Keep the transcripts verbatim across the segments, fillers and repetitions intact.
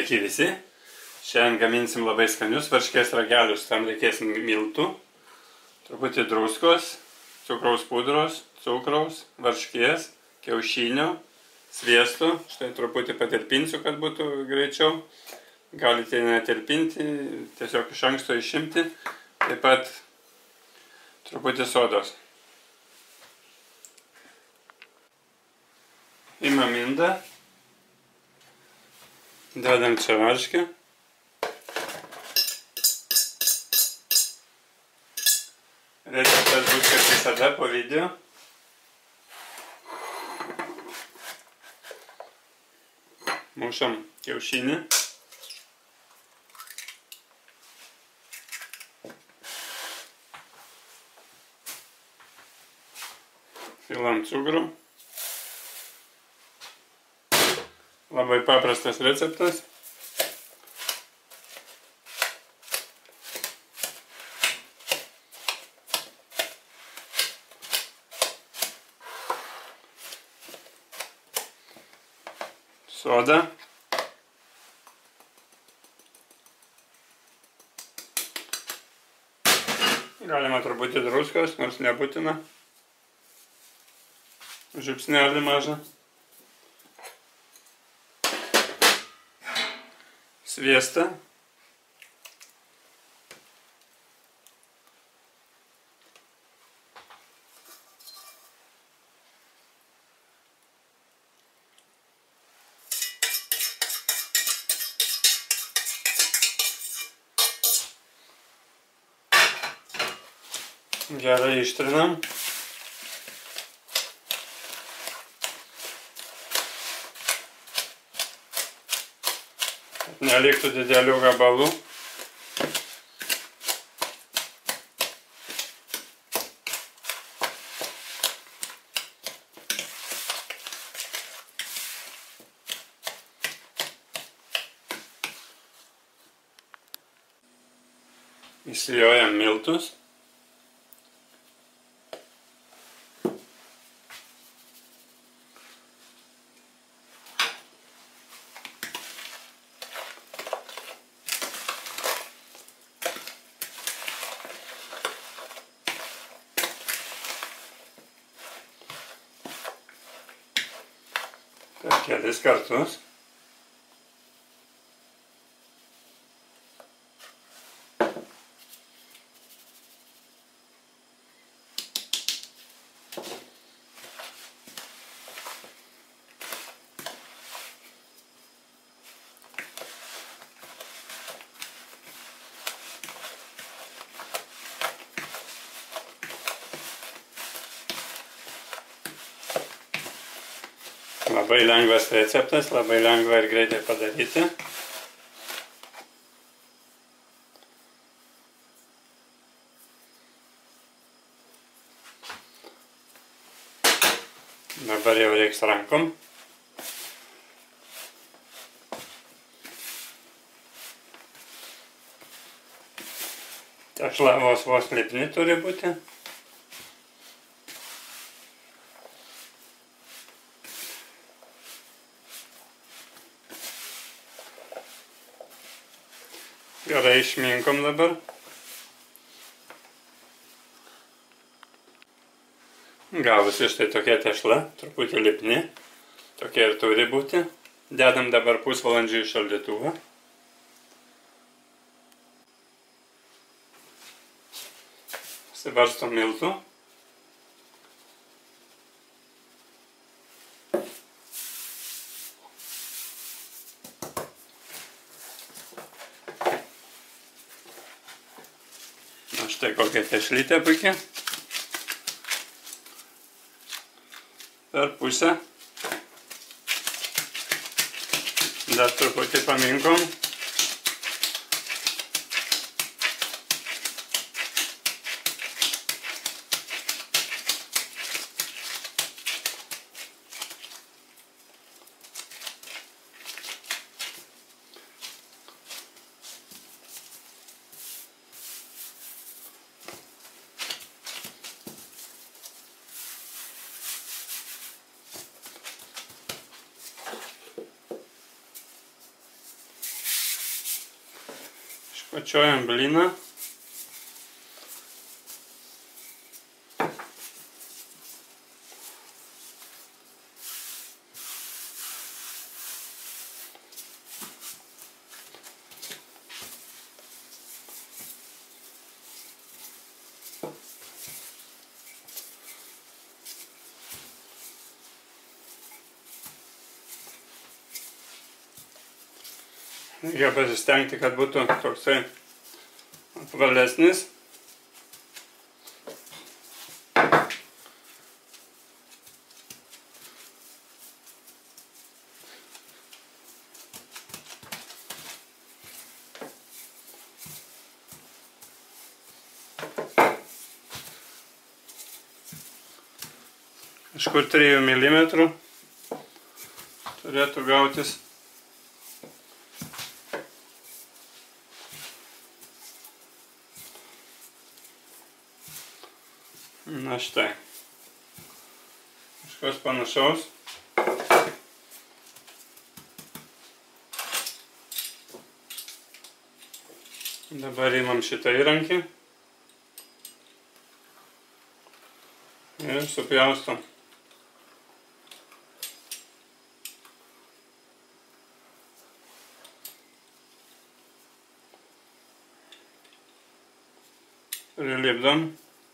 Sveiki visi. Šiandien gaminsim labai skanius varškės ragelius. Tam reikės miltų, truputį druskos, cukraus pudros, cukraus, varškės, kiaušinio, sviesto. Štai truputį patirpinsiu, kad būtų greičiau. Galite netirpinti, tiesiog iš anksto išimti. Taip pat truputį sodos. Imam indą. Dedam čia varškę. Receptas bus kaip visada po video. Mušam kiaušinį. Pilam cukrų. Labai paprastas receptas. Soda. Galima truputį druskos, nors nebūtina. Žiupsnelį mažą. Sviestą. Gerai ištrinam. Neliktų didelių gabalų. Įsijojam miltus. Per kelis kartus. Labai lengvas receptas, labai lengva ir greitai padaryti. Dabar jau reiks rankom. Tešla vos vos lipni turi būti. Gerai išminkom dabar. Gavosi štai tokia tešla, truputį lipni. Tokia ir turi būti. Dedam dabar pusvalandžių į šaldytuvą. Subarstom miltų. Štai kokia tešlytė puikia. Per pusę. Dar truputį paminkom. Pačiojam blyną. Reikia pasistengti, kad būtų toksai apvalesnis. Kažkur trijų milimetrų turėtų gautis. Na štai. Kažkas panašaus. Dabar imam šitą įrankį ir supjaustom. Prilipdom.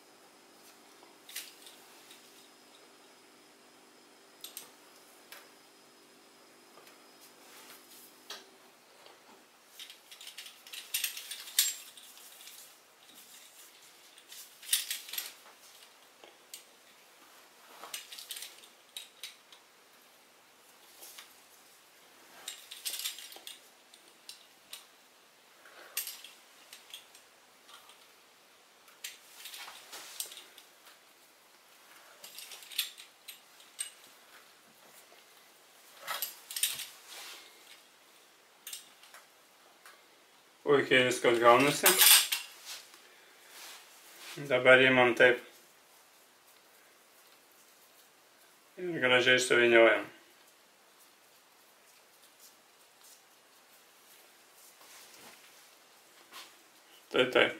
Puikiai viskas gaunasi. Dabar imam taip ir gražiai suvyniojam. Tai taip.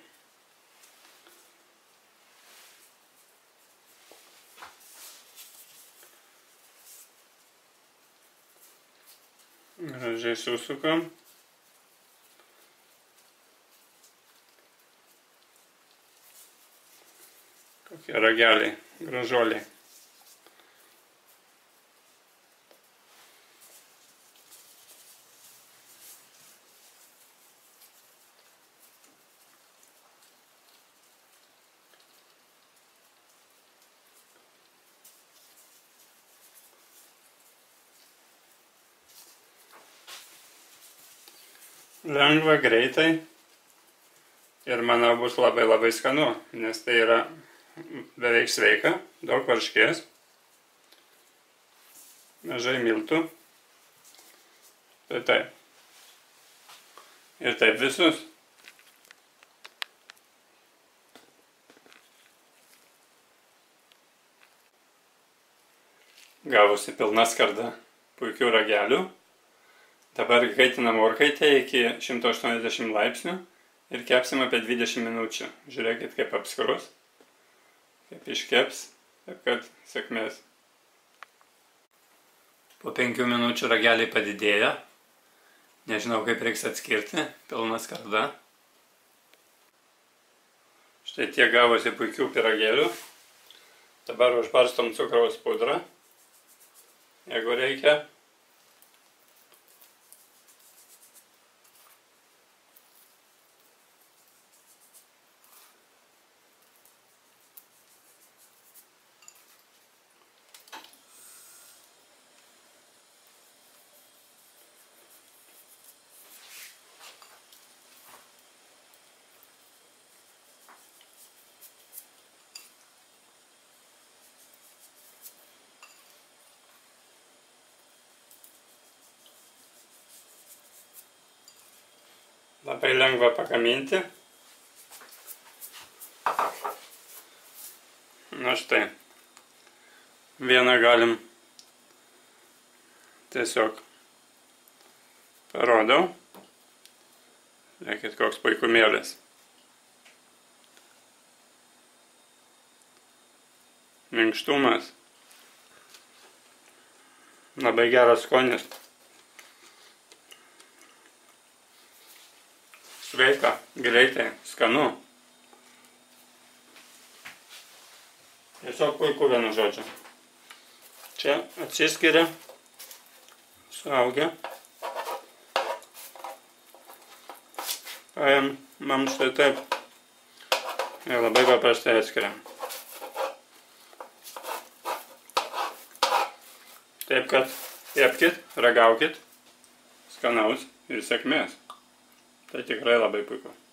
Gražiai susukam. Kokie rageliai, gražuoliai. Lengva, greitai ir manau bus labai labai skanu, nes tai yra beveik sveika, daug varškės, mažai miltų. Tai taip. Ir taip visus. Gavusi pilna skarda puikių ragelių. Dabar kaitinam orkaitę iki šimto aštuoniasdešimt laipsnių ir kepsim apie dvidešimt minučių. Žiūrėkit, kaip apskrus, kaip iškeps, taip kad sėkmės. Po penkių minučių rageliai padidėjo. Nežinau, kaip reiks atskirti, pilna skarda. Štai tiek gavosi puikių pyragėlių. Dabar užbarstom cukraus pudrą, jeigu reikia. Labai lengva pagaminti. Na štai, vieną galim tiesiog parodau. Žiūrėkit, koks puikumėlis. Minkštumas. Labai geras skonis. Sveika, greitai, skanu. Tiesiog puiku, vienu žodžiu. Čia atsiskiria suaugę. Paėmam štai taip. Ir labai paprastai atskiriam. Taip kad kepkit, ragaukit, skanaus ir sėkmės. Tai tikrai labai puiku.